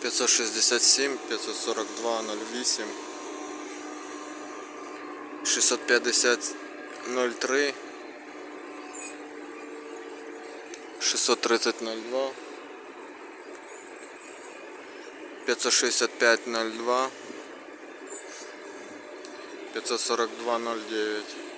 567, 542, 08, 650, 03, 630, 02, 565, 02, 542, 09.